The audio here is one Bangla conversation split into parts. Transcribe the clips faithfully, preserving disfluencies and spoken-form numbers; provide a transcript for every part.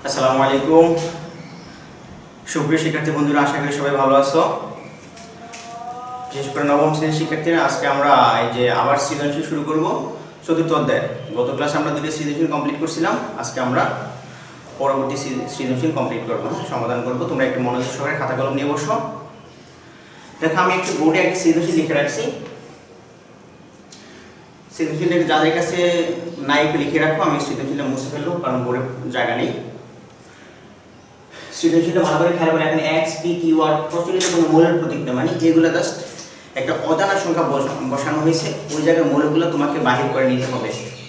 আসসালামু আলাইকুম সুপ্রিয় শিক্ষার্থী বন্ধুরা, আশা করি সবাই ভালো আছো। বিশেষ করে নবম শ্রেণীর শিক্ষার্থীরা, আজকে আমরা এই যে আবার সৃজনশীল শুরু করব চতুর্থ অধ্যায়। গত ক্লাসে আমরা দুটি সৃজনশীল কমপ্লিট করছিলাম, আজকে আমরা পরবর্তী সৃজনশীল কমপ্লিট করব, সমাধান করব। তোমরা একটু মনোযোগ সহকারে খাতা কলম নিয়ে বসো। দেখো, আমি একটু বোর্ডে একটা সৃজনশীল লিখে রাখছি। সৃজনশীলটা যাদের কাছে নাই একটু লিখে রাখো, আমি সৃজনশীলটা মুছে ফেলবো কারণ বোর্ডে জায়গা নেই। সৃজনশীলটা ভালো করে খেয়াল করে, এখানে এক্স পি কিউ আর প্রচলিত কোনো মৌলের প্রতীক না, মানে এগুলো জাস্ট একটা অজানা সংখ্যা বসানো হয়েছে, ওই জায়গায় মৌলগুলো তোমাকে বাহির করে নিতে হবে।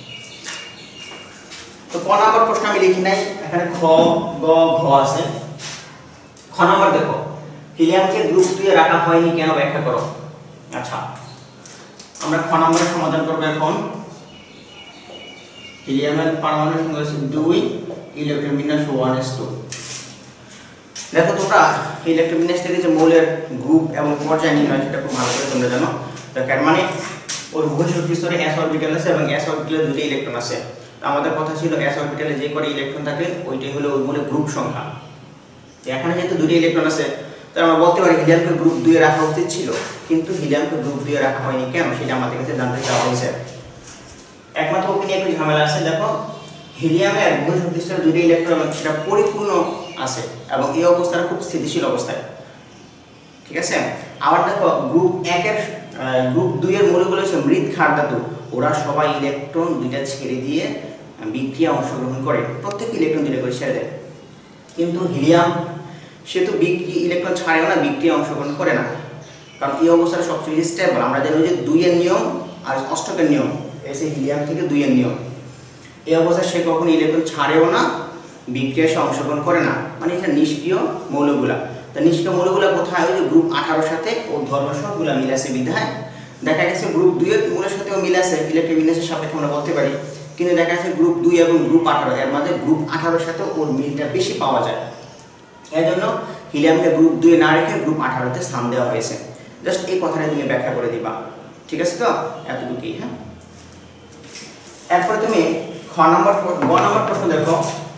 তো ক নাম্বার প্রশ্ন আমি লিখি নাই, এখানে খ গ ঘ আছে। খ নাম্বার দেখো, হিলিয়ামকে গ্রুপ দুইয়ে রাখা হয়নি কেন, ব্যাখ্যা করো। আচ্ছা, আমরা খ নাম্বারের সমাধান করব। এখন হিলিয়ামের পারমাণবিক সংখ্যা হচ্ছে দুই, ইলেকট্রন বিন্যাস ওয়ান এস টু। দেখো, তোমরা ইলেকট্রন বিন্যাস থেকে যে মৌলের গ্রুপ এবং পর্যায় নির্ণয় সেটা খুব ভালো করে তোমরা জানো। তো তার মানে ওর উভয় শক্তি স্তরে s অরবিটাল আছে এবং s অরবিটালে দুটো ইলেকট্রন আছে। তো আমাদের কথা ছিল s অরবিটালে যে কয়টা ইলেকট্রন থাকে ওইটাই হলো ওই মৌলের গ্রুপ সংখ্যা। এখানে যেহেতু দুটো ইলেকট্রন আছে, তো আমরা বলতে পারি হিলিয়ামকে গ্রুপ দুই এ রাখা উচিত ছিল, কিন্তু হিলিয়ামকে গ্রুপ দুই এ রাখা হয়নি কেন, সেটা আমাদের কাছে জানতে চাওয়া হয়েছে। একমাত্র ওকে নিয়ে একটু ঝামেলা আছে। দেখো, হিলিয়ামের উভয় শক্তি স্তরে দুটো ইলেকট্রন সেটা পরিপূর্ণ আছে এবং এই অবস্থাটা খুব স্থিতিশীল অবস্থায়, ঠিক আছে। আবার দেখো, গ্রুপ এক এর গ্রুপ দুই এর মৌলগুলো হচ্ছে মৃৎ ক্ষার ধাতু, ওরা সবাই ইলেকট্রন দুইটা ছেড়ে দিয়ে বিক্রিয়া অংশগ্রহণ করে, প্রত্যেক ইলেকট্রন দুইটা করে ছেড়ে দেয়। কিন্তু হিলিয়াম সে তো বিক্রি ইলেকট্রন ছাড়েও না, বিক্রিয়া অংশগ্রহণ করে না, কারণ এই অবস্থাটা সবচেয়ে স্টেবল। আমরা জানি যে দুই এর নিয়ম আর অষ্টকের নিয়ম, এসে হিলিয়াম থেকে দুই এর নিয়ম। এই অবস্থায় সে কখনো ইলেকট্রন ছাড়েও না, বিক্রিয়া সে অংশগ্রহণ করে না, মানে এটা নিষ্ক্রিয় মৌলগুলা। তা নিষ্ক্রিয় মৌলগুলা কোথায়, ওই যে গ্রুপ আঠারোর সাথে ও ধর্মসহগুলা মিলে আছে বিধায় দেখা গেছে গ্রুপ দুই এর মৌলের সাথেও মিলে আছে, ইলেকট্রন বিন্যাসের সাপেক্ষে আমরা বলতে পারি। কিন্তু দেখা যাচ্ছে গ্রুপ দুই এবং গ্রুপ আঠারো এর মাঝে গ্রুপ আঠারোর সাথে ওর মিলটা বেশি পাওয়া যায়। এর জন্য হিলিয়ামকে গ্রুপ দুই না রেখে গ্রুপ আঠারোতে স্থান দেওয়া হয়েছে। জাস্ট এই কথাটা তুমি ব্যাখ্যা করে দিবা, ঠিক আছে। তো এতটুকুই। হ্যাঁ, এরপরে তুমি খ নম্বর গ নম্বর প্রশ্ন দেখো।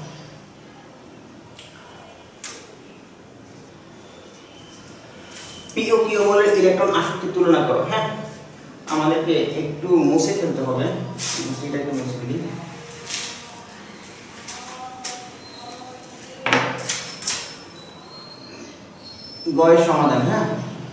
পি ও কিউ মৌলের ইলেকট্রন আসক্তি তুলনা করো। হ্যাঁ, আমাদেরকে একটু মুছে ফেলতে হবে, এটা একটু মুছে ফেলি। গয়ের সমাধান। হ্যাঁ,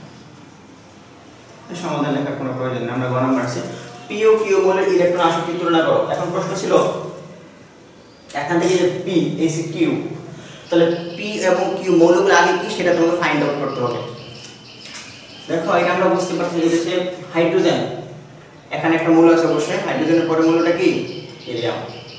সমাধান লেখার কোনো প্রয়োজন নেই, আমরা গ নাম্বার আছে পি ও কিউ মৌলের ইলেকট্রন আসক্তি তুলনা করো। এখন প্রশ্ন ছিল এখান থেকে যে পি এই সি কিউ, তাহলে পি এবং কিউ মৌলগুলো আগে কি সেটা তোমাকে ফাইন্ড আউট করতে হবে। দেখো, এটা আমরা বুঝতে পারছি যে হচ্ছে হাইড্রোজেন, এখানে একটা মৌল আছে অবশ্যই, হাইড্রোজেনের পরে মৌলটা কি, হিলিয়াম।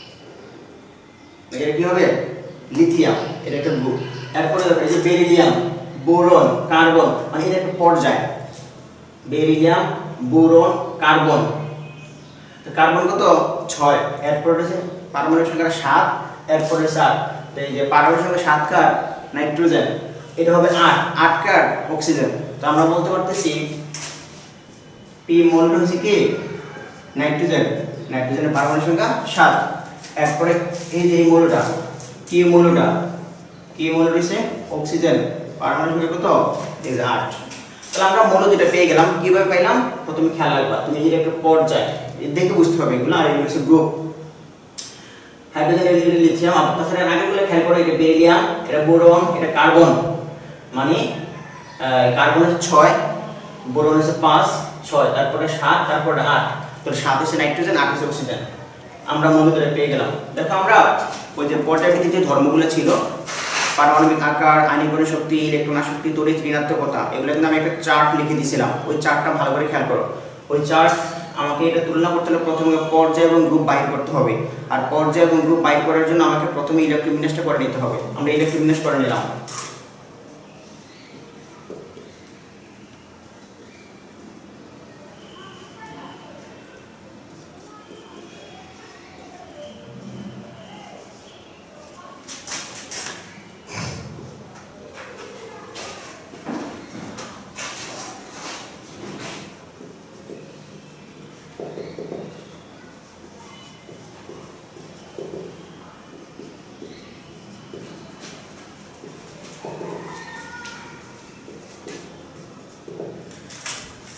এটা কি হবে, লিথিয়াম, এটা একটা গ্রুপ। এরপরে দেখো এই যে বেরিলিয়াম, বোরন, কার্বন, মানে এটা একটা পর্যায়। Beryllium, boron, carbon. তো কার্বন কত, ছয়। এরপরে হচ্ছে পারমাণবিক সংখ্যা সাত, এরপরে চার। তো এই যে পারমাণবিক সংখ্যা সাত কার, নাইট্রোজেন, এটা হবে আট, আট কার, অক্সিজেন। তো আমরা বলতে পারতেছি পি মৌলটা হচ্ছে কি, নাইট্রোজেন, নাইট্রোজেনের পারমাণবিক সংখ্যা সাত। এরপরে এই যে এই মৌলটা কি, মৌলটা কি মৌলটা হচ্ছে অক্সিজেন, পারমাণবিক সংখ্যা কত, এই যে আট। তাহলে আমরা মৌল যেটা পেয়ে গেলাম, কিভাবে পাইলাম প্রথমে খেয়াল রাখবা, তুমি যেটা একটা পর্যায় দেখে বুঝতে হবে এগুলো, আর এগুলো হচ্ছে গ্রুপ। হাইড্রোজেন, লিথিয়াম, তাছাড়া আগেগুলো খেয়াল করো, এটা বেরিলিয়াম, এটা বোরন, এটা কার্বন, মানে কার্বন হচ্ছে ছয়, বোরন হচ্ছে পাঁচ, ছয়, তারপরে সাত, তারপরে আট। তো সাত হচ্ছে নাইট্রোজেন, আট হচ্ছে অক্সিজেন। আমরা মৌলটা পেয়ে গেলাম। দেখো, আমরা ওই যে পর্যায়ভিত্তিক যে ধর্মগুলো ছিল, পারমাণবিক আকার, আণবিক শক্তি, ইলেকট্রন আসক্তি, তড়িৎ ঋণাত্মকতা, এগুলো কিন্তু আমি একটা চার্ট লিখে দিয়েছিলাম। ওই চার্টটা ভালো করে খেয়াল করো। ওই চার্ট আমাকে এটা তুলনা করতে হলে প্রথমে পর্যায় এবং গ্রুপ বাইর করতে হবে, আর পর্যায় এবং গ্রুপ বাইর করার জন্য আমাকে প্রথমে ইলেকট্রন বিন্যাসটা করে নিতে হবে। আমরা ইলেকট্রন বিন্যাস করে নিলাম।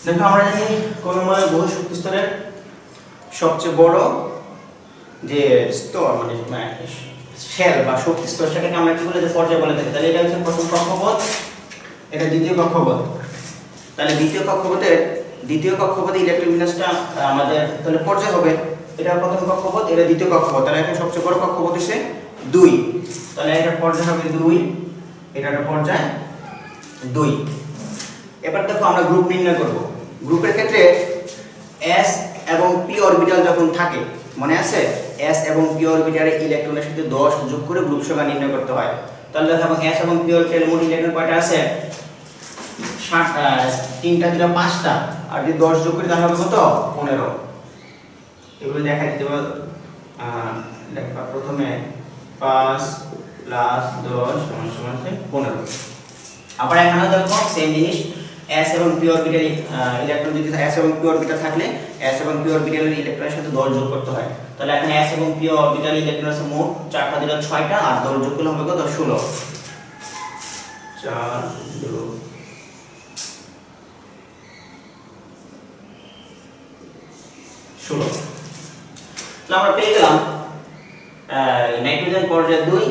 দেখো আমরা জানি কোন মৌলের বহু শক্তি স্তরের সবচেয়ে বড় যে স্তর মানে শেল বা শক্তি স্তর সেটাকে আমরা কি বলে যে পর্যায় বলে থাকি। তাহলে এটা হচ্ছে প্রথম কক্ষপথ, এটা দ্বিতীয় কক্ষপথ। তাহলে দ্বিতীয় কক্ষপথের দ্বিতীয় কক্ষপথে ইলেকট্রন বিন্যাসটা আমাদের তাহলে পর্যায় হবে। এটা প্রথম কক্ষপথ, এটা দ্বিতীয় কক্ষপথ। তাহলে এখানে সবচেয়ে বড় কক্ষপথ হচ্ছে দুই। তাহলে এটা পর্যায় হবে দুই, এটা একটা পর্যায় দুই। এবার দেখো আমরা গ্রুপ নির্ণয় করব। গ্রুপের ক্ষেত্রে s এবং p অরবিটাল যখন থাকে, মনে আছে s এবং p অরবিটালে ইলেকট্রনের সাথে দশ যোগ করে গ্রুপ সংখ্যা নির্ণয় করতে হয়। তাহলে দেখো s এবং p অরবিটালে মোট ইলেকট্রন কয়টা আছে? ষাট, তিনটা দুটা পাঁচটা, আর যদি দশ যোগ করি তাহলে হবে কত? পনেরো। এগুলো দেখা দিতে পারো। লেখা প্রথমে পাঁচ প্লাস দশ সমান সমান পনেরো। আবার এখানে দেখো সেম জিনিস, s এবং p অরবিটাল ইলেকট্রন যদি s এবং p অরবিটাল থাকলে s এবং p অরবিটালের ইলেকট্রনের সাথে দশ যোগ করতে হয়। তাহলে এখানে s এবং p অরবিটাল ইলেকট্রন আছে মোট চারটা দিলে ছয়টা, আর দশ যোগ করলে হবে কত? ষোলো। চার যোগ ষোলো। তাহলে আমরা পেয়ে গেলাম নাইট্রোজেন পর্যায় দুই,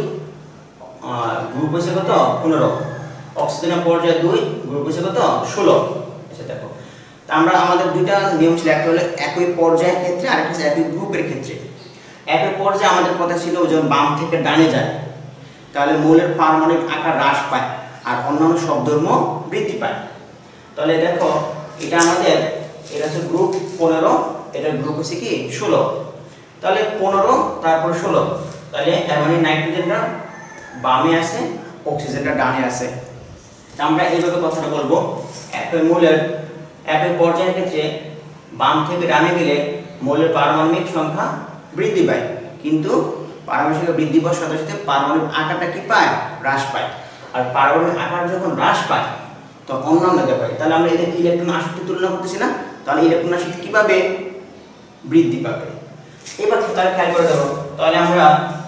গ্রুপ হচ্ছে কত? পনেরো। অক্সিজেনের পর্যায় দুই, গ্রুপ হচ্ছে কত? ষোলো। আচ্ছা দেখো, তা আমরা আমাদের দুইটা নিয়ম ছিল, একটা হলো একই পর্যায়ের ক্ষেত্রে আর একটা হচ্ছে একই গ্রুপের ক্ষেত্রে। একই পর্যায়ে আমাদের কথা ছিল যখন বাম থেকে ডানে যায় তাহলে মৌলের পারমাণবিক আকার হ্রাস পায় আর অন্যান্য সব ধর্ম বৃদ্ধি পায়। তাহলে দেখো এটা আমাদের এটা হচ্ছে গ্রুপ পনেরো, এটার গ্রুপ হচ্ছে কি? ষোলো। তাহলে পনেরো তারপর ষোলো, তাহলে তার মানে নাইট্রোজেনটা বামে আছে, অক্সিজেনটা ডানে আছে। আমরা এইভাবে কথাটা বলবো, একই মৌলের একই পর্যায়ের ক্ষেত্রে বাম থেকে ডানে গেলে মৌলের পারমাণবিক সংখ্যা বৃদ্ধি পায়, কিন্তু পারমাণবিক সংখ্যা বৃদ্ধি পাওয়ার সাথে সাথে পারমাণবিক আকারটা কি পায়? হ্রাস পায়। আর পারমাণবিক আকার যখন হ্রাস পায় তখন অন্যান্য ব্যাপারে, তাহলে আমরা এদের ইলেকট্রন আসক্তি তুলনা করতেছি না, তাহলে ইলেকট্রন আসক্তি কিভাবে বৃদ্ধি পাবে? এবার তাহলে খেয়াল করে দেবো, তাহলে আমরা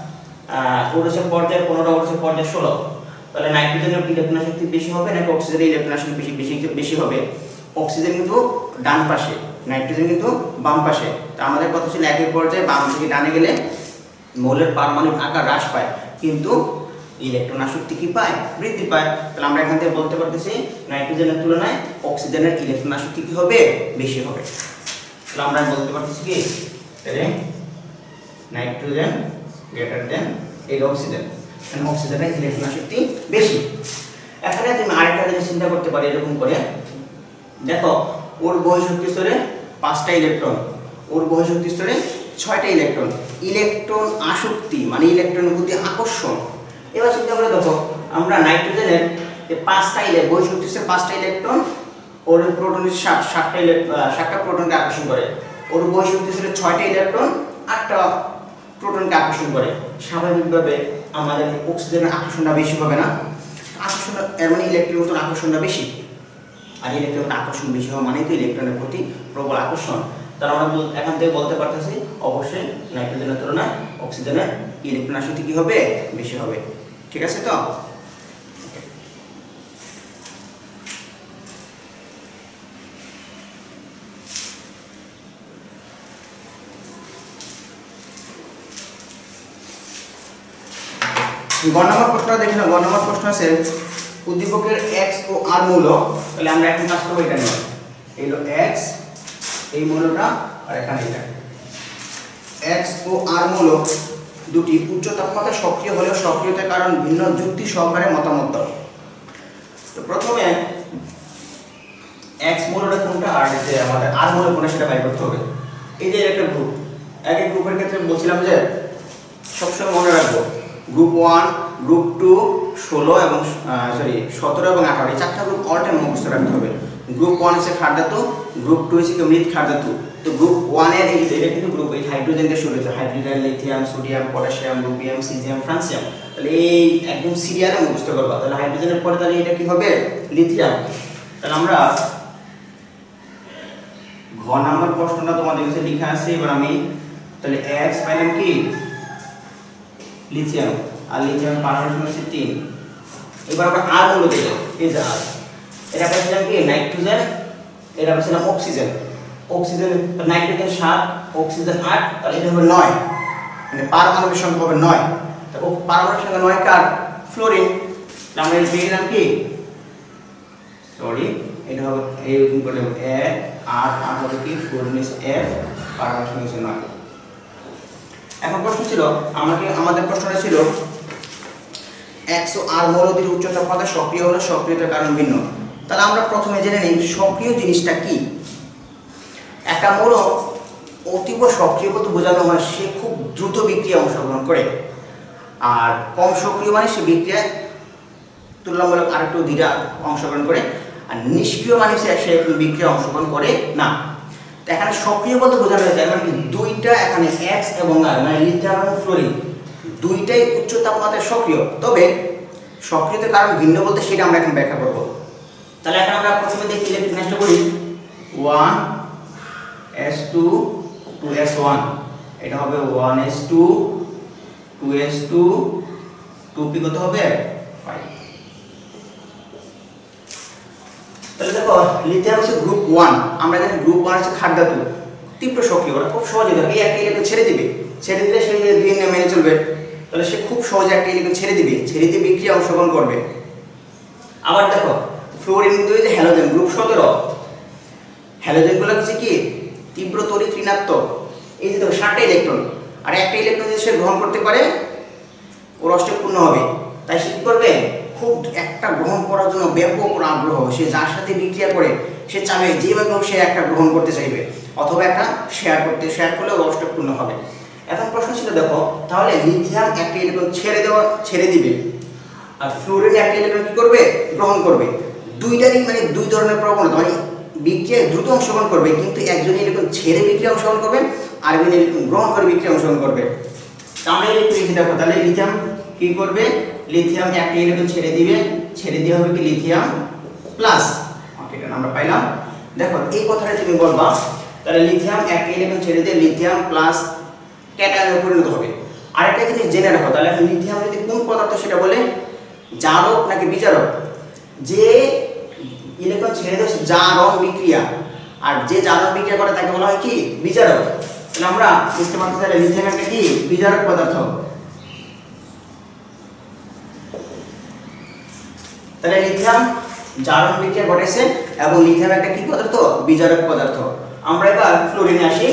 ওরসের পর্যায়ে পনেরো, ওরসের পর্যায়ে ষোলো, তাহলে নাইট্রোজেনের ইলেকট্রন আসক্তি বেশি হবে নাকি অক্সিজেনের ইলেকট্রন আসক্তি বেশি বেশি বেশি হবে? অক্সিজেন কিন্তু ডান পাশে, নাইট্রোজেন কিন্তু বাম পাশে। তা আমাদের কথা ছিল একই পর্যায়ে বাম থেকে ডানে গেলে মৌলের পারমাণবিক আকার হ্রাস পায়, কিন্তু ইলেকট্রন আসক্তি কি পায়? বৃদ্ধি পায়। তাহলে আমরা এখান থেকে বলতে পারতেছি নাইট্রোজেনের তুলনায় অক্সিজেনের ইলেকট্রন আসক্তি কি হবে? বেশি হবে। তাহলে আমরা বলতে পারতেছি কি তাহলে নাইট্রোজেন গ্রেটার দেন এই অক্সিজেন, কারণ অক্সিজেনের ইলেকট্রন আসক্তি বেশি। এখানে তুমি আরেকটা জিনিস চিন্তা করতে পারি এরকম করে, দেখো ওর বহিঃশক্তি স্তরে পাঁচটা ইলেকট্রন, ওর বহিঃশক্তি স্তরে ছয়টা ইলেকট্রন। ইলেকট্রন আসক্তি মানে ইলেকট্রনের প্রতি আকর্ষণ। এবার চিন্তা করে দেখো, আমরা নাইট্রোজেনের এই পাঁচটা ইলেকট্রন বহিঃশক্তি স্তরে পাঁচটা ইলেকট্রন, ওর প্রোটনের সাত সাতটা সাতটা প্রোটনকে আকর্ষণ করে, ওর বহিঃশক্তি স্তরে ছয়টা ইলেকট্রন আটটা প্রোটনকে আকর্ষণ করে। স্বাভাবিকভাবে আমাদের অক্সিজেনের আকর্ষণটা বেশি হবে না? আকর্ষণ এর মানে ইলেকট্রনের মতন আকর্ষণটা বেশি, আর ইলেকট্রনের আকর্ষণ বেশি হওয়া মানেই তো ইলেকট্রনের প্রতি প্রবল আকর্ষণ। তাহলে আমরা এখান থেকে বলতে পারতেছি অবশ্যই নাইট্রোজেনের তুলনায় অক্সিজেনের ইলেকট্রন আসক্তি কি হবে? বেশি হবে। ঠিক আছে তো? গ নম্বর প্রশ্নটা দেখি না। গ নম্বর প্রশ্ন আছে উদ্দীপকের এক্স ও আর মৌল। তাহলে আমরা এখন কাজ করবো এটা নিয়ে, এই হলো এক্স, এই মৌলটা, আর এখানে এটা। এক্স ও আর মৌল দুটি উচ্চ তাপমাত্রায় সক্রিয় হলেও সক্রিয়তার কারণ ভিন্ন যুক্তি সহকারে মতামত দাও। তো প্রথমে এক্স মৌলটা কোনটা আর যে আমাদের আর মৌল কোনটা সেটা বের করতে হবে। এই যে একটা গ্রুপ, এক এক গ্রুপের ক্ষেত্রে বলছিলাম যে সবসময় মনে রাখবো গ্রুপ ওয়ান, গ্রুপ টু, ষোলো এবং সরি সতেরো এবং আঠারো, এই চারটা গ্রুপ অল টাইম মুখস্থ রাখতে হবে। গ্রুপ ওয়ান হচ্ছে ক্ষার ধাতু, গ্রুপ টু হচ্ছে মৃৎ ক্ষার ধাতু। তো গ্রুপ ওয়ানের এই এটা কিন্তু গ্রুপ এই হাইড্রোজেন দিয়ে শুরু হয়েছে, hydrogen, lithium, sodium, potassium, rubidium, caesium, francium. তাহলে এই একদম সিরিয়ালে মুখস্থ করবা। তাহলে হাইড্রোজেনের পরে তাহলে এটা কি হবে? লিথিয়াম। তাহলে আমরা ঘ নাম্বার প্রশ্নটা তোমাদের কাছে লেখা আছে। এবার আমি তাহলে এক্স পাইলাম কি? লিথিয়াম, আর লিথিয়ামের পারমাণবিক সংখ্যা হচ্ছে তিন। এবার আমরা আর মৌল দিলাম, এই যে আর, এটা পাইছিলাম কি? নাইট্রোজেন এটা হচ্ছে না অক্সিজেন, অক্সিজেন নাইট্রোজেন সাত, অক্সিজেন আট, তাহলে এটা হবে নয়, মানে পারমাণবিক সংখ্যা হবে নয়। তো পারমাণবিক সংখ্যা নয় কার? ফ্লোরিন। আমরা এর পেয়ে গেলাম কি, সরি এটা হবে এই রকম করলে এ আর আর হবে কি ফ্লোরিন ইজ এফ, পারমাণবিক সংখ্যা হচ্ছে নয়। এখন প্রশ্ন ছিল আমাকে, আমাদের প্রশ্নটা ছিল একশো আর মৌলটির উচ্চতা কত, সক্রিয় হলে সক্রিয়তার কারণ ভিন্ন। তাহলে আমরা প্রথমে জেনে নিই সক্রিয় জিনিসটা কি। একটা মৌল অতীব সক্রিয় বলতে বোঝানো হয় সে খুব দ্রুত বিক্রিয়া অংশগ্রহণ করে, আর কম সক্রিয় মানে সে বিক্রিয়ায় তুলনামূলক আরেকটু ধীরে অংশগ্রহণ করে, আর নিষ্ক্রিয় মানে সে বিক্রিয়া অংশগ্রহণ করে না। তো এখানে সক্রিয় বলতে বোঝানো হয়েছে মানে দুইটা, এখানে এক্স এবং আর মানে লিথিয়াম এবং ফ্লোরিন দুইটাই উচ্চ তাপমাত্রায় সক্রিয়, তবে সক্রিয়তার কারণ ভিন্ন বলতে সেটা আমরা এখন ব্যাখ্যা করব। তাহলে এখন আমরা প্রথমে দেখি ইলেকট্রিক নেসটা করি, one s two two s one, এটা হবে one s two two s two, two p কত হবে ফাইভ। তাহলে দেখো লিথিয়াম হচ্ছে গ্রুপ ওয়ান, আমরা জানি গ্রুপ ওয়ান হচ্ছে খাদ্য ধাতু, তীব্র সক্রিয়, ওরা খুব সহজে ধরে এই একটা ইলেকট্রন ছেড়ে দিবে, ছেড়ে দিলে সেই দুই নিয়ম মেনে চলবে, তাহলে সে খুব সহজে একটা ইলেকট্রন ছেড়ে দিবে, ছেড়ে দিয়ে বিক্রিয়া অংশগ্রহণ করবে। আবার দেখো ফ্লোরিন কিন্তু এই যে হ্যালোজেন গ্রুপ সতেরো, হ্যালোজেনগুলো হচ্ছে কি তীব্র তড়িৎ ঋণাত্মক, এই যে দেখো ষাটটা ইলেকট্রন, আর একটা ইলেকট্রন যদি সে গ্রহণ করতে পারে ওর অষ্টক পূর্ণ হবে, তাই সে কি করবে খুব একটা গ্রহণ করার জন্য ব্যাপক আগ্রহ, সে যার সাথে বিক্রিয়া করে সে চাবে যেভাবে হোক সে একটা গ্রহণ করতে চাইবে, অথবা একটা শেয়ার করতে, শেয়ার করলে ওর অষ্টক পূর্ণ হবে। এখন প্রশ্ন ছিল দেখো তাহলে লিথিয়াম একটা ইলেকট্রন ছেড়ে দেওয়া ছেড়ে দিবে, আর ফ্লোরিন একটা ইলেকট্রন কি করবে গ্রহণ করবে, দুইটারই মানে দুই ধরনের প্রবণতা, মানে বিক্রিয়ায় দ্রুত অংশগ্রহণ করবে, কিন্তু একজন ইলেকট্রন ছেড়ে বিক্রিয়া অংশগ্রহণ করবে, আরেকজন ইলেকট্রন গ্রহণ করে বিক্রিয়া অংশগ্রহণ করবে। আমরা ইলেকট্রন দেখো তাহলে লিথিয়াম কি করবে, লিথিয়াম একটা ইলেকট্রন ছেড়ে দিবে, ছেড়ে দিয়ে হবে কি লিথিয়াম প্লাস, এটা আমরা পাইলাম। দেখো এই কথাটা তুমি বলবা, তাহলে লিথিয়াম একটা ইলেকট্রন ছেড়ে দিয়ে লিথিয়াম প্লাস ক্যাটায়নে পরিণত হবে। আরেকটা জিনিস জেনে রাখো, তাহলে লিথিয়াম যদি কোন পদার্থ সেটা বলে জারক নাকি বিজারক, যে ইলেকট্রন ছেড়ে দেয় জারণ বিক্রিয়া, আর যে জারণ বিক্রিয়া করে তাকে বলা হয় কি বিজারক। তাহলে আমরা বুঝতে পারছি তাহলে লিথিয়াম একটা কি বিজারক পদার্থ। তাহলে লিথিয়াম জারণ বিক্রিয়া ঘটেছে এবং লিথিয়াম একটা কি পদার্থ বিজারক পদার্থ। আমরা এবার ফ্লোরিনে আসি।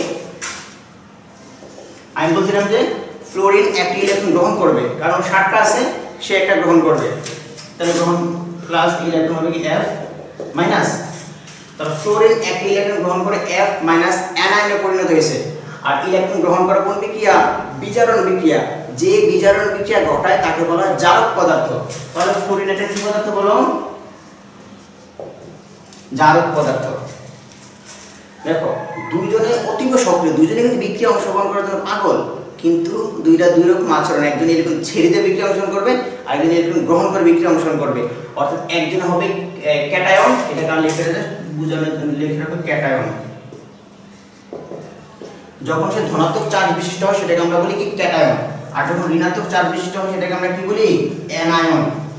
আমি বলছিলাম যে ফ্লোরিন একটি ইলেকট্রন গ্রহণ করবে, কারণ ষাটটা আছে সে একটা গ্রহণ করবে, তাহলে গ্রহণ প্লাস ইলেকট্রন হবে কি এফ মাইনাস, তাহলে ফ্লোরিন একটি ইলেকট্রন গ্রহণ করে এফ মাইনাস অ্যানায়নে পরিণত হয়েছে, আর ইলেকট্রন গ্রহণ করা কোন বিক্রিয়া বিজারণ বিক্রিয়া, যে বিজারণ বিক্রিয়া ঘটায় তাকে বলা হয় জারক পদার্থ। তাহলে ফ্লোরিন একটা কি পদার্থ বলো জারক পদার্থ। দেখো দুইজনে অতীব সক্রিয়, দুইজনে কিন্তু বিক্রিয়া অংশগ্রহণ করার জন্য পাগল, কিন্তু দুইটা দুই রকম আচরণ, একজন এরকম ছেড়ে দিয়ে বিক্রিয়া অংশগ্রহণ করবে, আরেকজন এরকম গ্রহণ করে বিক্রিয়া অংশগ্রহণ করবে। অর্থাৎ একজন হবে ক্যাটায়ন, এটা কারণ লিখে বোঝানোর জন্য লিখে রাখবো ক্যাটায়ন, যখন সে ধনাত্মক চার্জ বিশিষ্ট হয় সেটাকে আমরা বলি কি ক্যাটায়ন, আর যখন ঋণাত্মক চার্জ বিশিষ্ট হয় সেটাকে আমরা কি বলি অ্যানায়ন।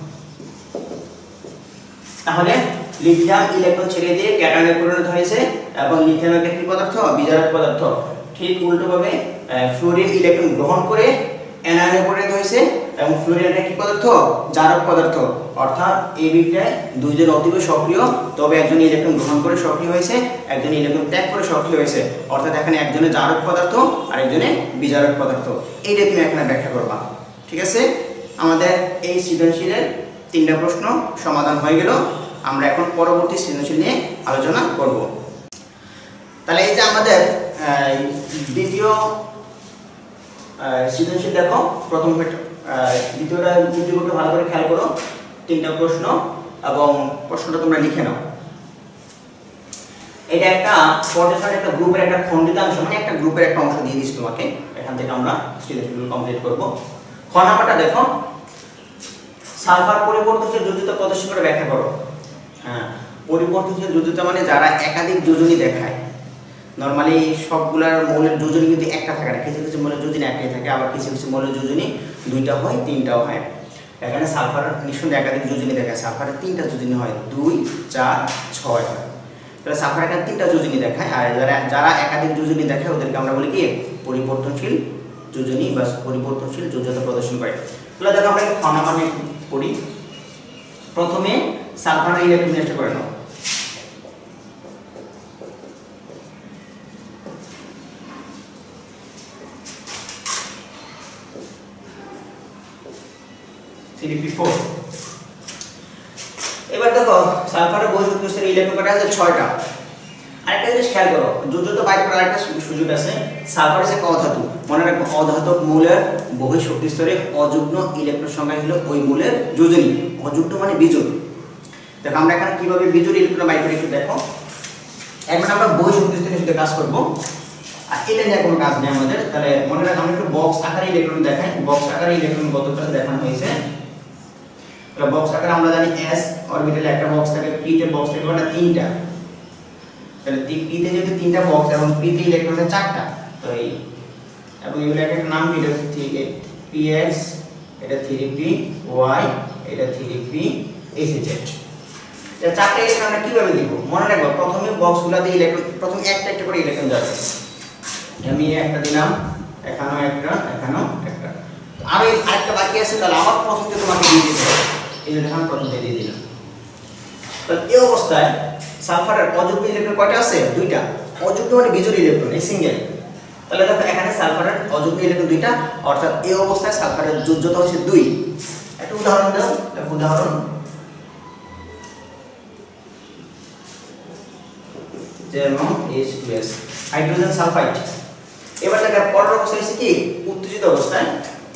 তাহলে লিথিয়াম ইলেকট্রন ছেড়ে দিয়ে ক্যাটায়নে পরিণত হয়েছে এবং লিথিয়াম একটা কি পদার্থ বিজারক পদার্থ। ঠিক উল্টোভাবে ফ্লোরিন ইলেকট্রন গ্রহণ করে অ্যানায়নে পরিণত হয়েছে এবং ফ্লোরিন একটা কি পদার্থ জারক পদার্থ। অর্থাৎ এই বিক্রিয়ায় দুইজন অতীব সক্রিয়, তবে একজন ইলেকট্রন গ্রহণ করে সক্রিয় হয়েছে, একজন ইলেকট্রন ত্যাগ করে সক্রিয় হয়েছে, অর্থাৎ এখানে একজনে জারক পদার্থ আর একজনে বিজারক পদার্থ। এইটা তুমি এখানে ব্যাখ্যা করবা। ঠিক আছে, আমাদের এই সৃজনশীলের তিনটা প্রশ্ন সমাধান হয়ে গেল। আমরা এখন পরবর্তী সৃজনশীল নিয়ে আলোচনা করব। তাহলে এই যে আমাদের দ্বিতীয় সৃজনশীল দেখো, প্রথম দ্বিতীয়টা ভিডিওকে ভালো করে খেয়াল করো, তিনটা প্রশ্ন এবং প্রশ্নটা তোমরা লিখে নাও। এটা একটা পর্যায়সার একটা গ্রুপের একটা খণ্ডিতাংশ, মানে একটা গ্রুপের একটা অংশ দিয়ে দিচ্ছি তোমাকে, এখান থেকে আমরা সৃজনশীল কমপ্লিট করব। খ নাম্বারটা দেখো, সালফার পরিবর্তনশীল যোজিতা প্রদর্শন করে ব্যাখ্যা করো। হ্যাঁ, পরিবর্তনশীল যোজিতা মানে যারা একাধিক যোজনী দেখায়। নরমালি সবগুলার মৌলের যোজনী কিন্তু একটা থাকে না, কিছু কিছু মৌলের যোজনী একটাই থাকে, আবার কিছু কিছু মৌলের যোজনী দুইটা হয় তিনটাও হয়। এখানে সালফার নিঃসন্দেহে একাধিক যোজনী দেখায়, সালফারের তিনটা যোজনী হয়, দুই চার ছয় হয়। তাহলে সালফার এখানে তিনটা যোজনী দেখায়, আর যারা যারা একাধিক যোজনী দেখায় ওদেরকে আমরা বলি কি পরিবর্তনশীল যোজনী বা পরিবর্তনশীল যোজ্যতা প্রদর্শন করে। তাহলে দেখো আমরা খ নাম্বার নিয়ে পড়ি। প্রথমে সালফার ইলেকট্রন বিন্যাসটা করে নাও। Three P four. এবার দেখো সালফারের বহিঃ শক্তি স্তরে ইলেকট্রন কয়টা আছে? ছয়টা। আরেকটা জিনিস খেয়াল করো, যোজ্যতা বাইর করার আরেকটা সুযোগ আছে। সালফার হচ্ছে ক ধাতু, মনে রাখবো অধাতব মৌলের বহিঃ শক্তি স্তরে অযুগ্ম ইলেকট্রন সংখ্যা হলো ওই মৌলের যোজনী। অযুগ্ম মানে বিজোড়। দেখো আমরা এখানে কিভাবে বিজোড় ইলেকট্রন বাইর করি একটু দেখো। এখন আমরা বহিঃ শক্তি স্তরে শুধু কাজ করব, আর এটা নিয়ে কোনো কাজ নেই আমাদের। তাহলে মনে রাখো আমরা একটু বক্স আকারে ইলেকট্রন দেখাই। বক্স আকারে ইলেকট্রন গতটা দেখানো হয়েছে। তাহলে বক্স আকারে আমরা জানি s অরবিটালে একটা বক্স থাকে, p তে বক্স থাকে ওটা তিনটা। তাহলে p তে যদি তিনটা বক্স এবং p তে ইলেকট্রন আছে চারটা, তো এই এবং এগুলো একটা নাম কি, এটা px, এটা থ্রি পি ওয়াই, এটা থ্রি পি এইচ। এটা চারটা ইলেকট্রন আমরা কিভাবে দিব? মনে রাখবো প্রথমে বক্সগুলোতে ইলেকট্রন প্রথম একটা একটা করে ইলেকট্রন যাবে। আমি একটা দিলাম, এখানেও একটা, এখানেও একটা, আর এই আরেকটা বাকি আছে। তাহলে আবার প্রথমে তোমাকে দিয়ে দিতে হবে, এই জন্য আমি প্রথমে দিয়ে দিলাম। তাহলে এই অবস্থায় সালফারের অযুগ্ম ইলেকট্রন কয়টা আছে? দুইটা। অযুগ্ম মানে বিজোড় ইলেকট্রন, এই সিঙ্গেল। তাহলে দেখো এখানে সালফারের অযুগ্ম ইলেকট্রন দুইটা, অর্থাৎ এই অবস্থায় সালফারের যোজ্যতা হচ্ছে দুই। একটা উদাহরণ দাও। দেখো উদাহরণ, যেমন H two S hydrogen sulphide. এবার দেখো পরের অবস্থা হচ্ছে কি উত্তেজিত অবস্থায়।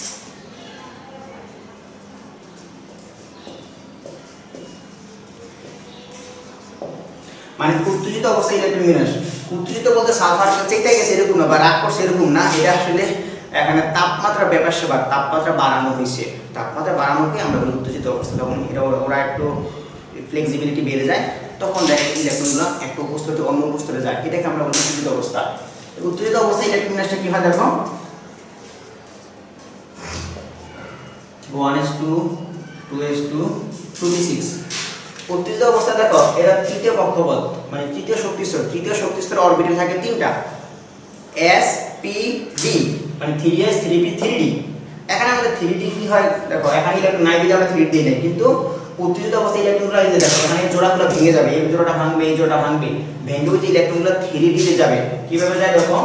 মানে উত্তেজিত অবস্থায় ইলেকট্রন বিন্যাস। উত্তেজিত বলতে সালফার চেয়ে গেছে এরকম না, বা রাগ করছে এরকম না। এটা আসলে এখানে তাপমাত্রা ব্যাপার সেবার তাপমাত্রা বাড়ানো হয়েছে। তাপমাত্রা বাড়ানোকে আমরা বলি উত্তেজিত অবস্থা। তখন এটা ওরা একটু ফ্লেক্সিবিলিটি বেড়ে যায়, তখন দেখে ইলেকট্রনগুলো একটা উপস্তর থেকে অন্য উপস্তরে যায়। এটাকে আমরা বলি উত্তেজিত অবস্থা। উত্তেজিত অবস্থায় ইলেকট্রন বিন্যাসটা কি হয় দেখো, one s two, two s two, two p six. উত্তেজিত অবস্থা দেখো এরা তৃতীয় কক্ষপথ, মানে তৃতীয় শক্তি স্তর। তৃতীয় শক্তি স্তরে অরবিটাল থাকে তিনটা, s p d, মানে three s, three p, three d. এখানে আমাদের থ্রি ডি কি হয় দেখো, এখানে ইলেকট্রন নাই দিলে আমরা থ্রি ডি দেই না, কিন্তু উত্তেজিত অবস্থায় ইলেকট্রনগুলো এই যে দেখো এখানে জোড়াগুলো ভেঙে যাবে, এই জোড়াটা ভাঙবে, এই জোড়াটা ভাঙবে, ভেঙে ওই যে ইলেকট্রনগুলো থ্রি ডি তে যাবে। কিভাবে যায় দেখো,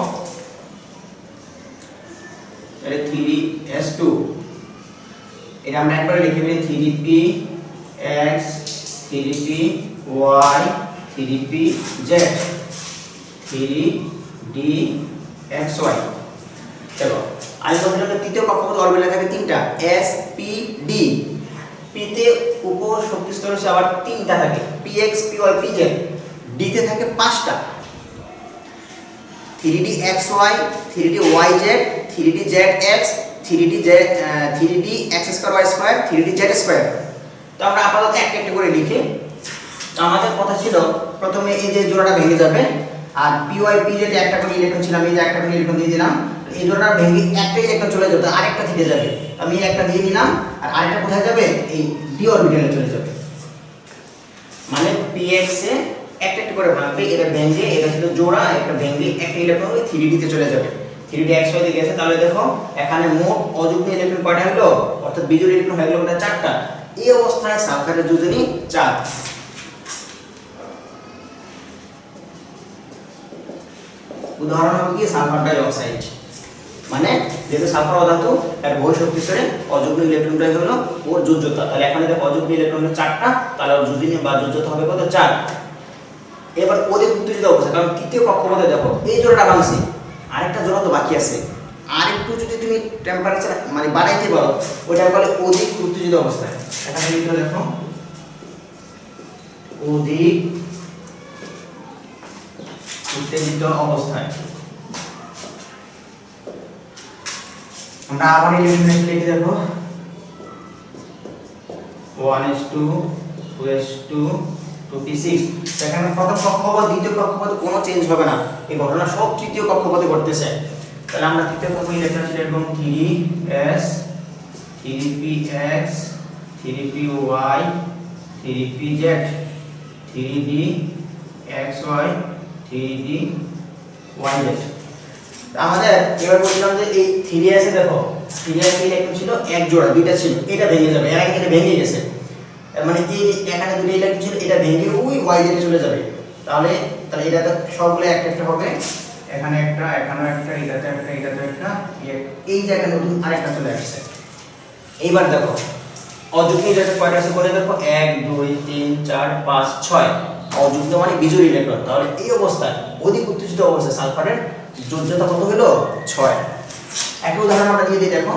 এটা থ্রি এস টু, এটা আমরা একবারে লিখে দিই three p x, three p y, three p z, three d x y. চলো আমি বলছিলাম তৃতীয় কক্ষপথ অরবিটাল থাকে তিনটা, এস পি ডি। পি তে উপ শক্তি স্তর হচ্ছে আবার তিনটা থাকে, p x, p y, p z. D তে থাকে পাঁচটা, three d x y, three d y z, three d z x, three d z, three d x square y square, three d z square. তো আমরা আপাতত একটা একটা করে লিখি। তো আমাদের কথা ছিল প্রথমে এই যে জোড়াটা ভেঙে যাবে, আর পি ওয়াই পি জেড একটা করে ইলেকট্রন ছিল, আমি এই যে একটা করে ইলেকট্রন দিয়ে দিলাম। এই জোড়াটা ভেঙে একটা ইলেকট্রন চলে যেত, আরেকটা থেকে যাবে, আমি একটা দিয়ে দিলাম, আর আরেকটা কোথায় যাবে, এই ডি অরবিটালে চলে যাবে। মানে পি এক্স এ একটা একটা করে ভাঙবে, এটা ভেঙে, এটা ছিল জোড়া, একটা ভেঙে একটা ইলেকট্রন ওই থ্রি ডি তে চলে যাবে, থ্রি ডি এক্স ওয়াই তে গেছে। তাহলে দেখো এখানে মোট অযুগ্ম ইলেকট্রন কয়টা হলো, অর্থাৎ বিজোড় ইলেকট্রন হয়ে গেল ওটা চারটা। এই অবস্থায় সালফারের যোজনী চার। উদাহরণ হবে কি সালফার ডাই অক্সাইড। মানে যেহেতু সালফার অধাতু, এর বহিঃ শক্তি স্তরে অযুগ্ম ইলেকট্রনটাই হলো ওর যোজ্যতা। তাহলে এখানে দেখো অযুগ্ম ইলেকট্রন হলো চারটা, তাহলে ওর যোজনী বা যোজ্যতা হবে কত, চার। এবার ওদের উত্তেজিত অবস্থা, কারণ তৃতীয় কক্ষপথে দেখো এই জোড়াটা ভাঙছে, আরেকটা জোড়া তো বাকি আছে, আরেকটু যদি তুমি টেম্পারেচার মানে বাড়াইতে পারো, ওটা বলে অধিক উত্তেজিত অবস্থায়। এখানে লিখে দেখো অধিক উত্তেজিত অবস্থায়। আমরা আবার ইলেকট্রন লিখে দেখো one s two, two s two, two p six. সেখানে প্রথম কক্ষপথ দ্বিতীয় কক্ষপথে কোনো চেঞ্জ হবে না, এই ঘটনা সব তৃতীয় কক্ষপথে ঘটতেছে। তাহলে আমরা তৃতীয় কক্ষপথে ইলেকট্রন ছিল এরকম three s, three p x, three p y, three p z, three d x y three d y z. আমাদের এবার বলছিলাম যে এই থ্রি এসে দেখো থ্রি এস ইলেকট্রন ছিল এক জোড়া, দুইটা ছিল, এটা ভেঙে যাবে, এর আগে এটা ভেঙে গেছে, মানে এই এখানে দুটো ইলেকট্রন ছিল, এটা ভেঙে ওই ওয়াই জেডে চলে যাবে। তাহলে তাহলে এটা তো সবগুলো একটা একটা হবে, এখানে একটা, এখানে একটা, এটাতে একটা, এটাতে একটা, এই জায়গায় নতুন আরেকটা চলে আসছে। এইবার দেখো অযুগ্ম ইলেকট্রন কয়টা আছে বলে দেখো, এক দুই তিন চার পাঁচ ছয়। অযুগ্ম মানে বিজোড় ইলেকট্রন। তাহলে এই অবস্থায় অধিক উত্তেজিত অবস্থায় সালফারের যোজ্যতা কত হলো, ছয়। একটা উদাহরণ আমরা দিয়ে দিই, দেখো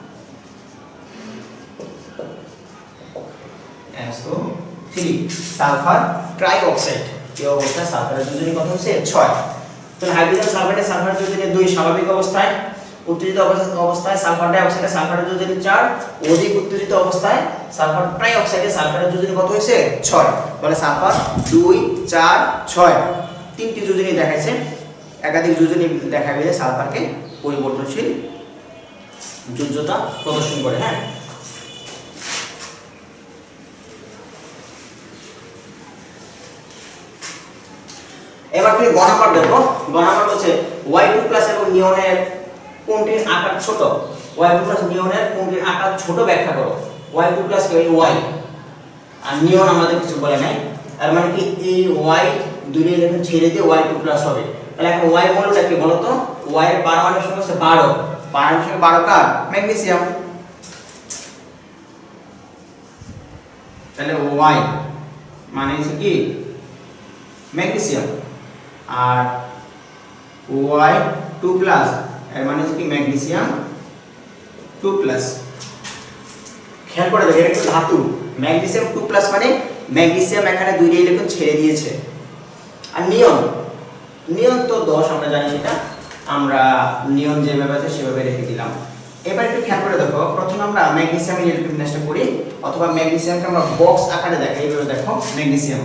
S O three sulphur trioxide, এই অবস্থায় সালফারের যোজনী কত হচ্ছে, ছয়। তাহলে হাইড্রোজেন সালফাইডে সালফার যোজনী দুই, স্বাভাবিক অবস্থায় উত্তেজিত অবস্থায় সালফার ডাই অক্সাইডে সালফারের যোজনী চার, অধিক উত্তেজিত অবস্থায় সালফার ট্রাই অক্সাইডে সালফারের যোজনী কত হয়েছে, ছয়। তাহলে সালফার দুই চার ছয় তিনটি যোজনী দেখাইছে। একাধিক যোজনী দেখা গেলে সালফারকে পরিবর্তনশীল যোজ্যতা প্রদর্শন করে। হ্যাঁ, এবার তুমি গ নাম্বার দেখো। গ নাম্বার হচ্ছে ওয়াই টু প্লাস এবং নিয়নের কোনটির আকার ছোট। ওয়াই টু প্লাস নিয়নের কোনটির আকার ছোট ব্যাখ্যা করো। ওয়াই টু প্লাস কি, ওয়াই আর নিয়ন আমাদের কিছু বলে নাই, তার মানে কি এই ওয়াই দুই ইলেকট্রন ছেড়ে দিয়ে ওয়াই টু প্লাস হবে। তাহলে এখন ওয়াই মূলটা কি বলতো, ওয়াই এর পারমাণবিক সংখ্যা হচ্ছে বারো, পারমাণবিক সংখ্যা বারো কার, ম্যাগনেসিয়াম। তাহলে ওয়াই মানে হচ্ছে কি ম্যাগনেসিয়াম, আর ওয়াই টু প্লাস এর মানে হচ্ছে কি ম্যাগনেসিয়াম টু প্লাস। খেয়াল করে দেখো, এটা একটা ধাতু, ম্যাগনেসিয়াম টু প্লাস মানে ম্যাগনেসিয়াম এখানে দুইটা ইলেকট্রন ছেড়ে দিয়েছে। আর নিয়ন, নিয়ন তো দশ আমরা জানি, এটা আমরা নিয়ন যেভাবে আছে সেভাবে রেখে দিলাম। এবার একটু খেয়াল করে দেখো, প্রথমে আমরা ম্যাগনেসিয়াম ইলেকট্রন বিন্যাসটা করি, অথবা ম্যাগনেসিয়ামকে আমরা বক্স আকারে দেখাই। এইভাবে দেখো, ম্যাগনেসিয়াম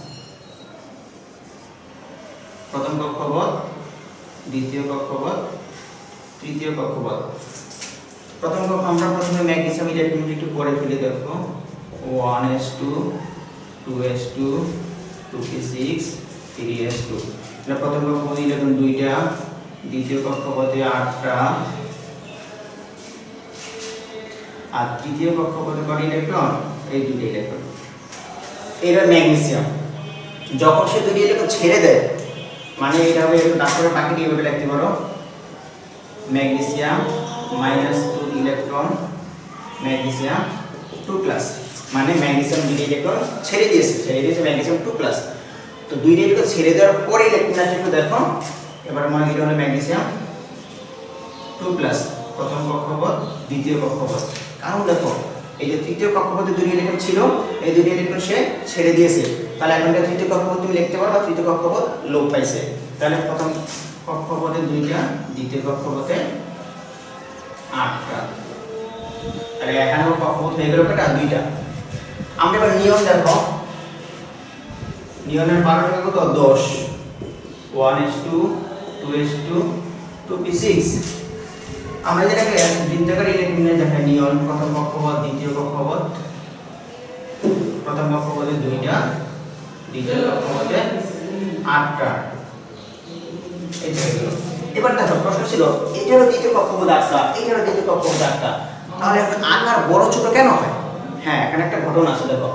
প্রথম কক্ষপথ, দ্বিতীয় কক্ষপথ, তৃতীয় কক্ষপথ। প্রথম কক্ষ আমরা প্রথমে ম্যাগনেসিয়াম ইলেকট্রন একটু পরে ফেলে দেখো, one s two, two s two, two p six, three s two. এটা প্রথম কক্ষপথে ইলেকট্রন দুইটা, দ্বিতীয় কক্ষপথে আটটা, আর তৃতীয় কক্ষপথে কত ইলেকট্রন, এই দুটো ইলেকট্রন। এটা ম্যাগনেসিয়াম যখন সে দুটো ইলেকট্রন ছেড়ে দেয়, মানে এটা হবে একটু ডাক্তারের বাকি এইভাবে লিখতে পারো, magnesium minus two electron, magnesium two plus, মানে ম্যাগনেসিয়াম দুটো ইলেকট্রন ছেড়ে দিয়েছে, ছেড়ে দিয়েছে ম্যাগনেসিয়াম টু প্লাস। তো দুইটা ইলেকট্রন ছেড়ে দেওয়ার পরে ইলেকট্রন আছে একটু দেখো, এবার মনে এটা হলো ম্যাগনেসিয়াম টু প্লাস, প্রথম কক্ষপথ, দ্বিতীয় কক্ষপথ। কারণ দেখো এই যে তৃতীয় কক্ষপথে দুটো ইলেকট্রন ছিল, এই দুটো ইলেকট্রন সে ছেড়ে দিয়েছে, তাহলে এখন এটা তৃতীয় কক্ষপথ তুমি লিখতে পারো, তৃতীয় কক্ষপথ লোপ পাইছে। তাহলে প্রথম কক্ষপথে দুইটা, দ্বিতীয় কক্ষপথে আটটা, তাহলে এখানেও কক্ষপথ হয়ে গেল কয়টা, দুইটা। আমরা এবার নিয়ন দেখো, নিয়নের পারমাণবিক কত, দশ, one s two, two s two, two p six. আমরা যেটাকে বৃত্তাকার ইলেকট্রনে দেখাই, নিয়ন প্রথম কক্ষপথ, দ্বিতীয় কক্ষপথ, প্রথম কক্ষপথে দুইটা, দ্বিতীয় কক্ষপথে আটটা। এবার দেখো প্রশ্ন ছিল এটারও দ্বিতীয় কক্ষপথ আটটা, এটারও দ্বিতীয় কক্ষপথ আটটা, তাহলে আকার বড় ছোট কেন হয়? হ্যাঁ, এখানে একটা ঘটনা আছে দেখো,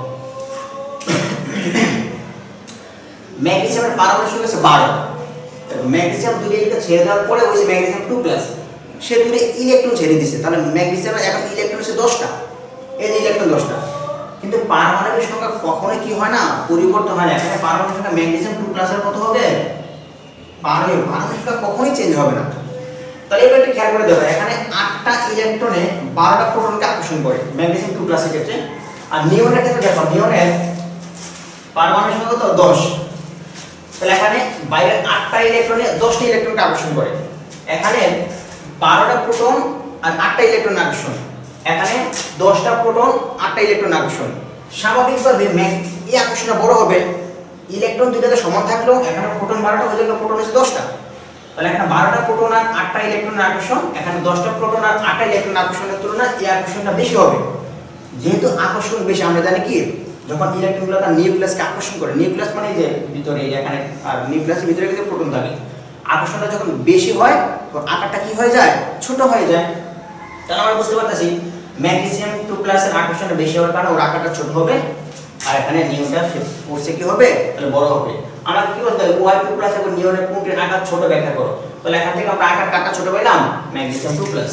ম্যাগনেসিয়ামের পারমাণবিক সংখ্যা আছে বারো, ম্যাগনেসিয়াম দুটো ইলেকট্রন ছেড়ে দেওয়ার পরে হইছে ম্যাগনেসিয়াম টু প্লাস, সে দুটো ইলেকট্রন ছেড়ে দিয়েছে, তাহলে ম্যাগনেসিয়ামের এখন ইলেকট্রন আছে দশটা, এই যে ইলেকট্রন দশটা। কিন্তু পারমাণবিক সংখ্যা কখনোই কি হয় না, পরিবর্তন হয় না। এখানে পারমাণবিক সংখ্যা ম্যাগনেসিয়াম টু প্লাসের কত হবে, বারো, পারমাণবিক সংখ্যা কখনোই চেঞ্জ হবে না। তাহলে এবার একটু খেয়াল করে দেখো, এখানে আটটা ইলেকট্রনে বারোটা প্রোটনকে আকর্ষণ করে ম্যাগনেসিয়াম টু প্লাসের ক্ষেত্রে, আর নিয়নের ক্ষেত্রে দেখো নিয়নের পারমাণবিক সংখ্যা কত, দশ, তাহলে এখানে বাইরের আটটা ইলেকট্রনে দশটা ইলেকট্রনকে আকর্ষণ করে। এখানে বারোটা প্রোটন আর আটটা ইলেকট্রন আকর্ষণ, এখানে দশটা প্রোটন আটটা ইলেকট্রন আকর্ষণ। স্বাভাবিকভাবে এই আকর্ষণটা বড় হবে, ইলেকট্রন দুইটাতে সমান থাকলেও এখানে প্রোটন বারোটা, ওই জায়গায় প্রোটন হচ্ছে দশটা, তাহলে এখানে বারোটা প্রোটন আর আটটা ইলেকট্রনের আকর্ষণ, এখানে দশটা প্রোটন আর আটটা ইলেকট্রন আকর্ষণের তুলনায় এই আকর্ষণটা বেশি হবে। যেহেতু আকর্ষণ বেশি, আমরা জানি কি যখন ইলেকট্রনগুলো তার নিউক্লিয়াসকে আকর্ষণ করে, নিউক্লিয়াস মানে যে ভিতরে এখানে, আর নিউক্লিয়াসের ভিতরে কিন্তু প্রোটন থাকে, আকর্ষণটা যখন বেশি হয় তখন আকারটা কি হয়ে যায়, ছোট হয়ে যায়। তাহলে আমরা বুঝতে পারতেছি ম্যাগনেসিয়াম টু প্লাস এর আকর্ষণটা বেশি হওয়ার কারণে ওর আকারটা ছোট হবে, আর এখানে নিউটা ফোর্সে কি হবে, তাহলে বড় হবে। আমরা কি বলতে হবে, ওয়াই টু প্লাস এবং নিউনের কোনটির আকার ছোট ব্যাখ্যা করো। তাহলে এখান থেকে আমরা আকার কাটা ছোট পেলাম, magnesium two plus,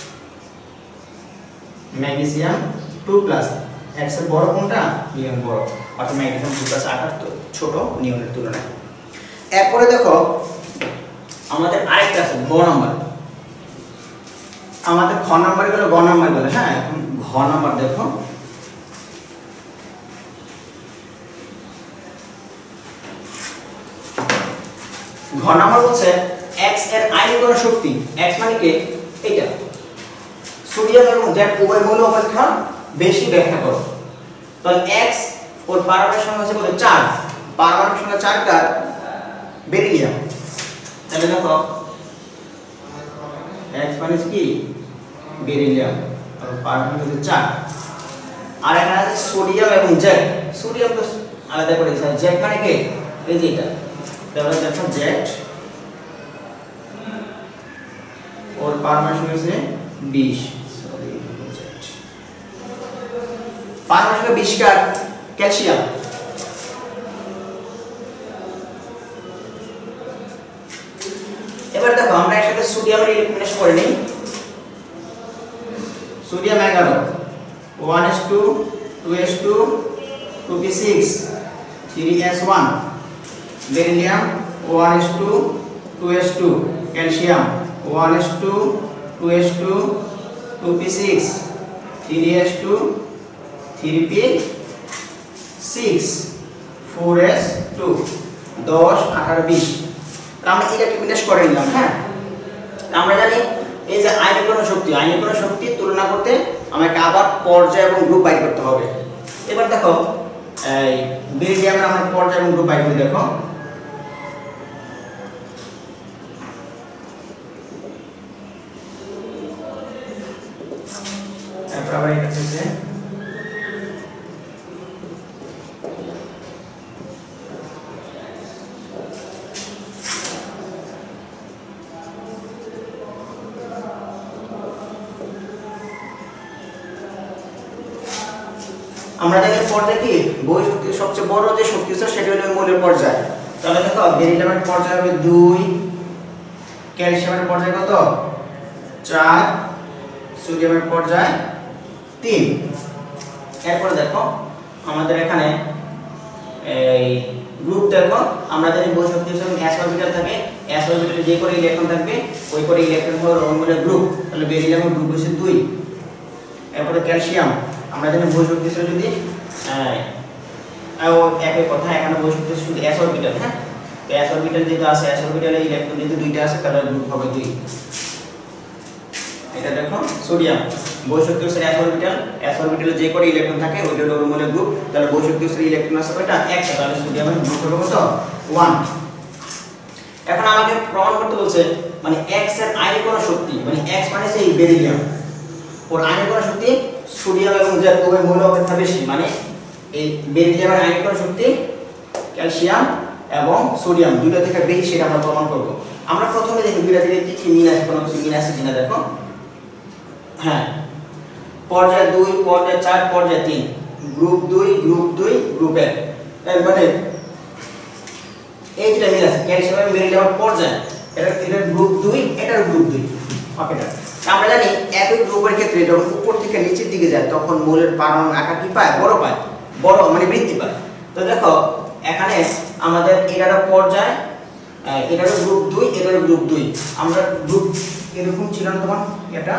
magnesium two plus X এর বড় কোনটা, নিউন বড়, অর্থাৎ ম্যাগনেসিয়াম টু প্লাস আকার তো ছোট নিউনের তুলনায়। এরপরে দেখো আমাদের আরেকটা আছে ঘ নাম্বার, আমাদের খ নাম্বার গুলো গ নাম্বার গুলো, হ্যাঁ এখন ঘ নাম্বার দেখো। ঘ নাম্বার বলছে x এর আয়নীকরণ শক্তি, x মানে কি এটা, সোডিয়াম এবং জেড উভয় মৌল অপেক্ষা বেশি ব্যাখ্যা করো। তাহলে x ওর পারমাণবিক সংখ্যা হচ্ছে কত, চার, পারমাণবিক সংখ্যা চার কার, বেরিলিয়াম। তাহলে দেখো x মানে কি বেরিলিয়াম, আর পারমাণবিক হচ্ছে চার। আর এখানে আছে সোডিয়াম এবং জেড, সোডিয়াম তো আলাদা করে দিয়েছে, জেড মানে কি এই যে এটা, তাহলে দেখো জেড ওর পারমাণবিক হচ্ছে বিশ, সরি জেড পারমাণবিক বিশ কার, ক্যালসিয়াম। এবার দেখো আমরা একসাথে সোডিয়ামের ইলেকট্রন করে নিই। সোডিয়াম এগারো, one s two, two s two, two p six, three s one, beryllium one s two, two s two, calcium one s two, two s two, two p six, three s two, three p six, four s two, দশ, আঠারো, বিশ। আমরা ইলেকট্রন বিন্যাস করে নিলাম। হ্যাঁ, আমরা জানি এই যে আয়নীকরণ শক্তি, আয়নীকরণ শক্তি তুলনা করতে আমাকে আবার পর্যায় এবং গ্রুপ বাইর করতে হবে। এবার দেখো এই বেরিলিয়ামের আমরা পর্যায় এবং গ্রুপ বাইর করি। দেখো তারপর আবার এটা হচ্ছে আমরা দেখি পর্যায় কি, বই শক্তি সবচেয়ে বড় যে শক্তি আছে সেটা হলো মৌলের পর্যায়। তাহলে দেখো বেরিলিয়ামের পর্যায় হবে দুই, ক্যালসিয়ামের পর্যায় কত, চার, সোডিয়ামের পর্যায় তিন। এরপর দেখো আমাদের এখানে এই গ্রুপ, দেখো আমরা জানি বই শক্তি যখন s অরবিটাল থাকে, s অরবিটালে যে করে ইলেকট্রন থাকবে ওই করে ইলেকট্রন হলো মৌলের গ্রুপ। তাহলে বেরিলিয়ামের গ্রুপ হচ্ছে দুই। এরপরে ক্যালসিয়াম আমরা জানি বই শক্তি যদি একই কথা, এখানে বই শক্তি শুধু s অরবিটাল। হ্যাঁ, তো s অরবিটাল যেটা আছে, s অরবিটালে ইলেকট্রন যেহেতু দুইটা আছে তাহলে গ্রুপ হবে দুই। এটা দেখো সোডিয়াম, বই শক্তি হচ্ছে s অরবিটাল, s অরবিটালে যে করে ইলেকট্রন থাকে ওইটা হলো মৌলের গ্রুপ। তাহলে বই শক্তি হচ্ছে ইলেকট্রন আছে কয়টা, একটা, তাহলে সোডিয়ামের গ্রুপ হবে কত, ওয়ান। এখন আমাকে প্রমাণ করতে বলছে মানে x এর আয়নীকরণ শক্তি, মানে x মানে সেই বেরিলিয়াম, ওর আয়নীকরণ শক্তি সোডিয়াম এবং জেড উভয় মৌল অপেক্ষা বেশি, মানে এই বেরিলিয়ামের আয়নীকরণ শক্তি ক্যালসিয়াম এবং সোডিয়াম দুটো থেকে বেশি, সেটা আমরা প্রমাণ করব। আমরা প্রথমে দেখি দুইটা থেকে কি কি মিল আছে, কোনো কিছু মিল আছে কিনা। দেখো হ্যাঁ, পর্যায় দুই, পর্যায় চার, পর্যায় তিন, গ্রুপ দুই, গ্রুপ দুই, গ্রুপ এক, মানে এই দুটা মিল আছে। ক্যালসিয়াম এবং বেরিলিয়ামের পর্যায়, এটা এটা গ্রুপ দুই, এটার গ্রুপ দুই। ওকে, আমরা জানি একই গ্রুপের ক্ষেত্রে যখন উপর থেকে নিচের দিকে যায় তখন মৌলের পারমাণবিক আকার কি পায়, বড় পায়, বড় মানে বৃদ্ধি পায়। তো দেখো এখানে আমাদের এটার পর্যায়, এটার গ্রুপ দুই, এটার গ্রুপ দুই। আমরা গ্রুপ এরকম ছিল না তখন, এটা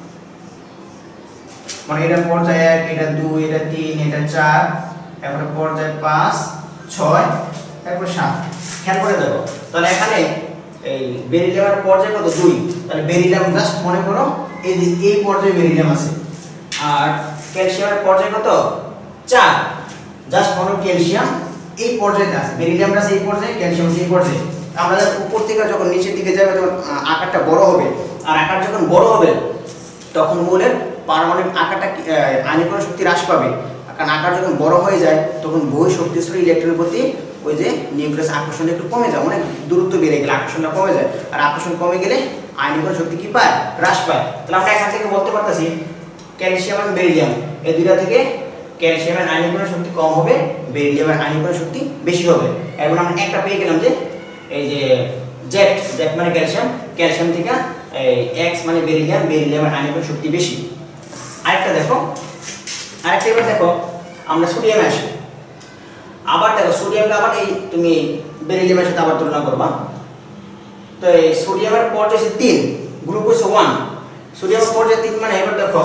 মানে এটা পর্যায় এক, এটা দুই, এটা তিন, এটা চার, তারপরে পর্যায় পাঁচ, ছয়, তারপর সাত। খেয়াল করে দেখো তাহলে এখানে এই বেরিলিয়ামের পর্যায় কত, দুই। তাহলে বেরিলিয়াম জাস্ট মনে করো এই যে এই পর্যায়ে বেরিলিয়াম আছে, আর ক্যালসিয়ামের পর্যায় কত, চার। জাস্ট মনে করো ক্যালসিয়াম এই পর্যায়ে আছে, বেরিলিয়াম আছে এই পর্যায়ে, ক্যালসিয়াম আছে এই পর্যায়ে। আমরা উপর থেকে যখন নিচের দিকে যাবে তখন আকারটা বড় হবে, আর আকার যখন বড় হবে তখন মৌলের পারমাণবিক আকারটা আয়নীকরণ শক্তি হ্রাস পাবে, কারণ আকার যখন বড় হয়ে যায় তখন বহু শক্তিস্তর ইলেকট্রনের প্রতি ওই যে নিউক্লিয়াস আকর্ষণ একটু কমে যায়, অনেক দূরত্ব বেড়ে গেলে আকর্ষণটা কমে যায়, আর আকর্ষণ কমে গেলে আয়নীকরণ শক্তি কি পায়, হ্রাস পায়। তাহলে আমরা এখান থেকে বলতে পারতেছি ক্যালসিয়াম আর বেরিলিয়াম এই দুইটা থেকে ক্যালসিয়ামের আয়নীকরণ শক্তি কম হবে, বেরিলিয়ামের আয়নীকরণ শক্তি বেশি হবে। এবার আমরা একটা পেয়ে গেলাম যে এই যে জেড, জেড মানে ক্যালসিয়াম, ক্যালসিয়াম থেকে এই এক্স মানে বেরিলিয়াম, বেরিলিয়ামের আয়নীকরণ শক্তি বেশি। আরেকটা দেখো, আরেকটা এবার দেখো আমরা সোডিয়ামে আসি। আবার দেখো সোডিয়ামকে আবার এই তুমি বেরিলিয়ামের সাথে আবার তুলনা করবা। তো এই সোডিয়ামের পর্যায় হচ্ছে তিন, গ্রুপ হচ্ছে ওয়ান। সোডিয়ামের পর্যায় তিন মানে এবার দেখো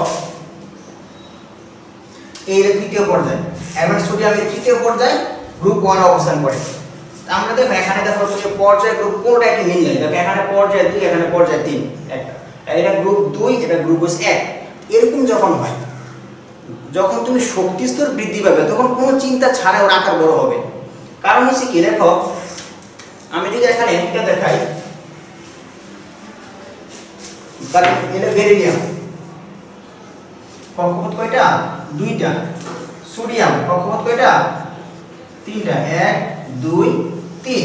এই তৃতীয় পর্যায়, এবার সোডিয়ামের তৃতীয় পর্যায়ে গ্রুপ ওয়ান অবস্থান করে। আমরা দেখো এখানে দেখো যে পর্যায় গ্রুপ কোনটা একটি মিল নেই, দেখো এখানে পর্যায় দুই, এখানে পর্যায় তিন, একটা এটা গ্রুপ দুই, এটা গ্রুপ হচ্ছে এক। এরকম যখন হয়, যখন তুমি শক্তি স্তর বৃদ্ধি পাবে তখন কোনো চিন্তা ছাড়া ওর আকার বড় হবে। কারণ হচ্ছে কি দেখো আমি যদি এখানে এটা দেখাই, কারণ এটা বেরিলিয়াম কক্ষপথ কয়টা, দুইটা। সোডিয়াম কক্ষপথ কয়টা, তিনটা, এক দুই তিন।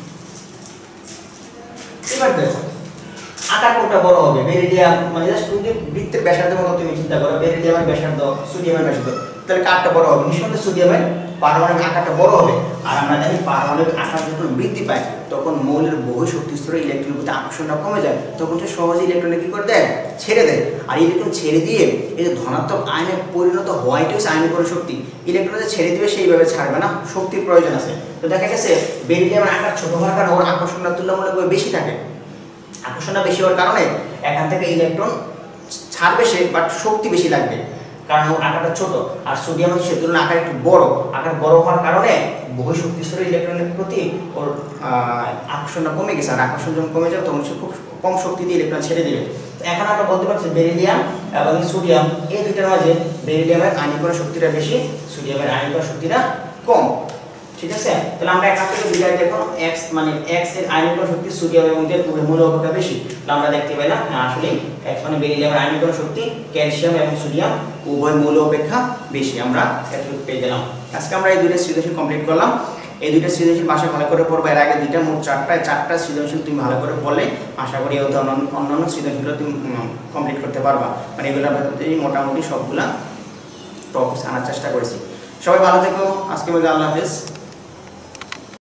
এবার দেখো আকার কোনটা বড় হবে, বেরিলিয়াম মানে জাস্ট তুমি বৃত্তের ব্যাসার্ধের মতো তুমি চিন্তা করো, বেরিলিয়ামের ব্যাসার্ধ, সোডিয়ামের ব্যাসার্ধ, তাহলে কারটা বড় হবে, নিঃসন্দেহে সোডিয়ামের পারমাণবিক আকারটা বড় হবে। আর আমরা জানি পারমাণবিক আকার যখন বৃদ্ধি পায় তখন মৌলের বহু শক্তি স্তরে ইলেকট্রনের প্রতি আকর্ষণটা কমে যায়, তখন সে সহজে ইলেকট্রনে কি করে দেয়, ছেড়ে দেয়। আর ইলেকট্রন ছেড়ে দিয়ে এই যে ধনাত্মক আয়নে পরিণত হওয়াটাই হচ্ছে আয়নীকরণ শক্তি। ইলেকট্রন যে ছেড়ে দিবে সেইভাবে ছাড়বে না, শক্তির প্রয়োজন আছে। তো দেখা গেছে বেরিলিয়ামের আকার ছোট হওয়ার কারণে ওর আকর্ষণটা তুলনামূলকভাবে বেশি থাকে। আকর্ষণটা বেশি হওয়ার কারণে এখান থেকে ইলেকট্রন ছাড়বে সে, বাট শক্তি বেশি লাগবে, কারণ ওর আকারটা ছোট। আর সোডিয়াম হচ্ছে সে তুলনায় আকার একটু বড়, আকার বড় হওয়ার কারণে বহু শক্তি স্তরে ইলেকট্রনের প্রতি ওর আকর্ষণটা কমে গেছে। আর আকর্ষণ যখন কমে যাবে তখন সে খুব কম শক্তি দিয়ে ইলেকট্রন ছেড়ে দেবে। এখন আমরা বলতে পারছি বেরিলিয়াম এবং সোডিয়াম এই দুইটার মাঝে বেরিলিয়ামের আয়নীকরণ শক্তিটা বেশি, সোডিয়ামের আয়নীকরণ শক্তিটা কম। ঠিক আছে, তাহলে আমরা এখান থেকে দুইটা দেখো এক্স মানে এক্স এর আয়নীকরণ শক্তি সোডিয়াম এবং জেড উভয় মূল অপেক্ষা বেশি। তাহলে আমরা দেখতে পেলাম না আসলে এক্স মানে বেরিলিয়ামের আয়নীকরণ শক্তি ক্যালসিয়াম এবং সোডিয়াম উভয় মূল অপেক্ষা বেশি। আমরা এতটুকু পেয়ে গেলাম। আজকে আমরা এই দুইটা সৃজনশীল কমপ্লিট করলাম। এই দুইটা সৃজনশীল ভাষা ভালো করে পড়বে। এর আগে দুইটা মোট চারটা, চারটা সৃজনশীল তুমি ভালো করে পড়লে আশা করি এই অন্যান্য সৃজনশীল তুমি কমপ্লিট করতে পারবা। মানে এগুলোর মধ্যে মোটামুটি সবগুলা টপিকস আনার চেষ্টা করেছি। সবাই ভালো থেকো, আজকে বলি আল্লাহ হাফেজ।